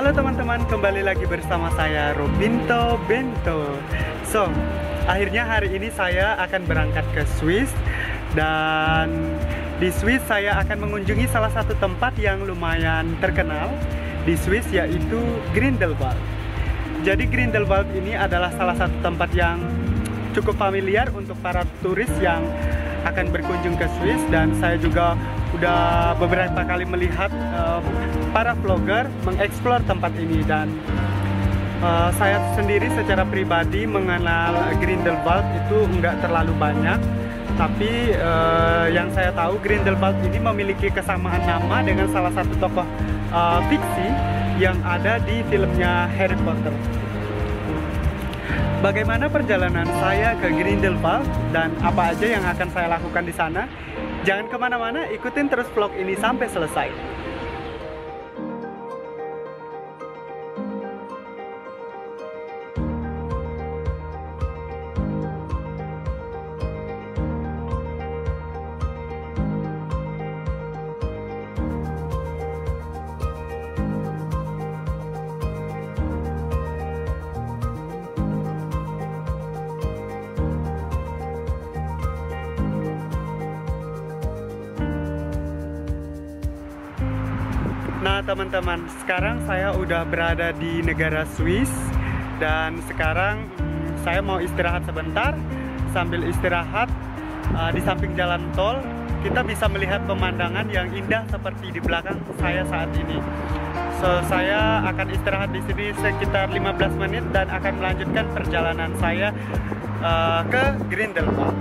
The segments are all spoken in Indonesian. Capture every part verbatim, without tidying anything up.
Halo teman-teman, kembali lagi bersama saya Robinto Bento. So, akhirnya hari ini saya akan berangkat ke Swiss. Dan di Swiss saya akan mengunjungi salah satu tempat yang lumayan terkenal di Swiss, yaitu Grindelwald. Jadi Grindelwald ini adalah salah satu tempat yang cukup familiar untuk para turis yang akan berkunjung ke Swiss. Dan saya juga udah beberapa kali melihat uh, para vlogger mengeksplor tempat ini. Dan uh, saya sendiri secara pribadi mengenal Grindelwald itu nggak terlalu banyak. Tapi uh, yang saya tahu, Grindelwald ini memiliki kesamaan nama dengan salah satu tokoh uh, fiksi yang ada di filmnya Harry Potter. Bagaimana perjalanan saya ke Grindelwald dan apa aja yang akan saya lakukan di sana? Jangan kemana-mana, ikutin terus vlog ini sampai selesai. Nah teman-teman, sekarang saya udah berada di negara Swiss. Dan sekarang hmm, saya mau istirahat sebentar. Sambil istirahat uh, di samping jalan tol, kita bisa melihat pemandangan yang indah seperti di belakang saya saat ini. So, saya akan istirahat di sini sekitar lima belas menit dan akan melanjutkan perjalanan saya uh, ke Grindelwald.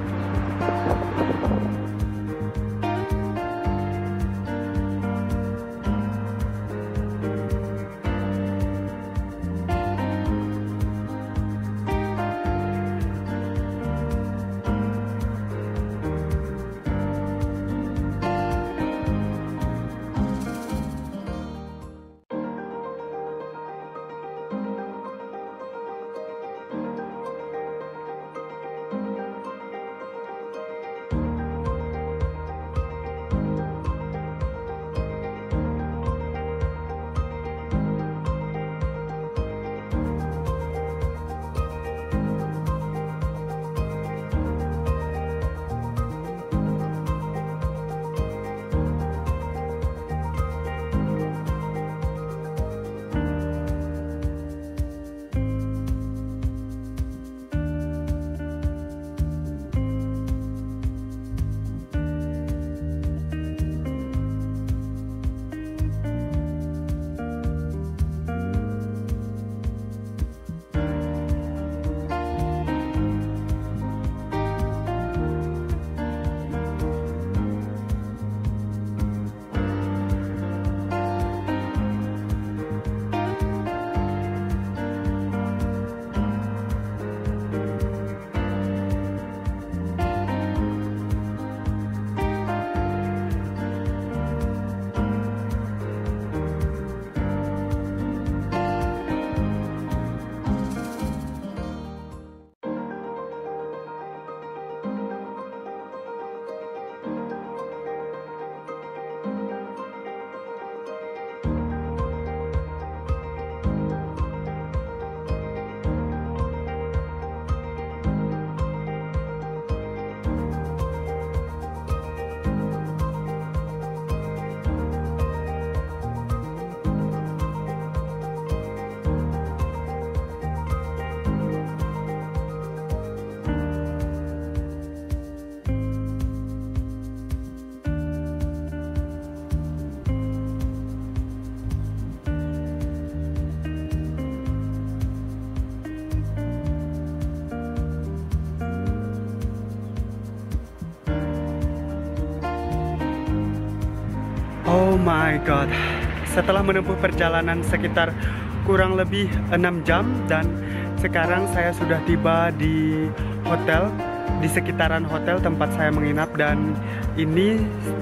Oh my god, setelah menempuh perjalanan sekitar kurang lebih enam jam dan sekarang saya sudah tiba di hotel, di sekitaran hotel tempat saya menginap. Dan ini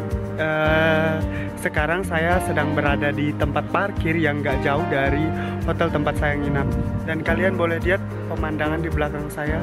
uh, sekarang saya sedang berada di tempat parkir yang gak jauh dari hotel tempat saya menginap. Dan kalian boleh lihat pemandangan di belakang saya.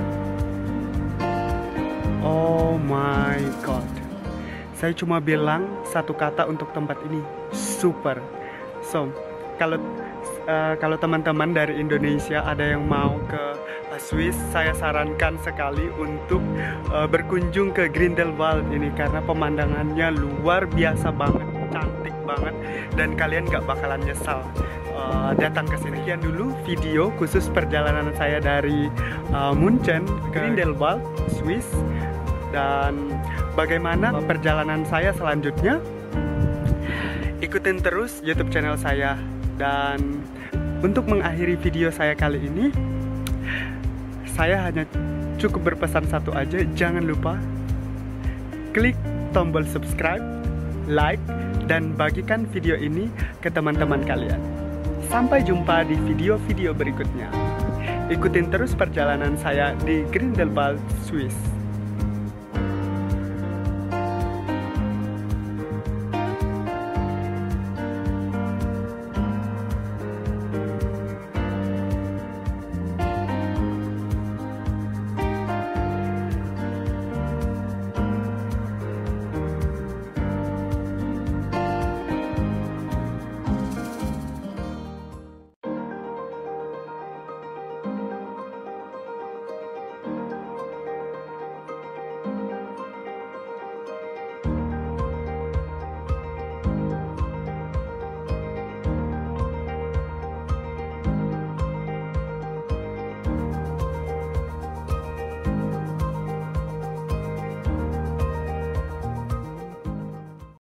Oh my god, saya cuma bilang satu kata untuk tempat ini, super. So, kalau uh, kalau teman-teman dari Indonesia ada yang mau ke uh, Swiss, saya sarankan sekali untuk uh, berkunjung ke Grindelwald ini karena pemandangannya luar biasa banget, cantik banget, dan kalian gak bakalan nyesal uh, datang ke sini. Sekian dulu video khusus perjalanan saya dari uh, Munchen ke Grindelwald, Swiss, dan bagaimana perjalanan saya selanjutnya. Ikutin terus YouTube channel saya. Dan untuk mengakhiri video saya kali ini, saya hanya cukup berpesan satu aja. Jangan lupa klik tombol subscribe, like, dan bagikan video ini ke teman-teman kalian. Sampai jumpa di video-video berikutnya. Ikutin terus perjalanan saya di Grindelwald, Swiss.